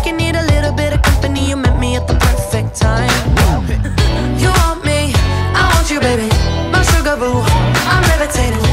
like you need a little bit of company. You met me at the perfect time. You want me, I want you, baby. My sugar boo, I'm levitating.